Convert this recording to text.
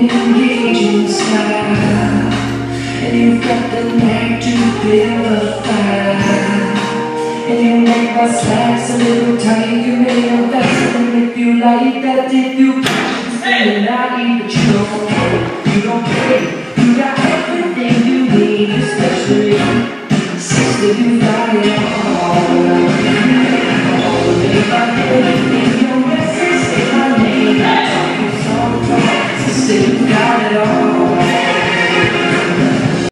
engaging style, and you've got the knack to build a fire, and you make my slacks a little tight. You make them better, and if you like that, if you catch me saying I eat, but you don't care, you don't care. You got everything you need, especially 65 all around.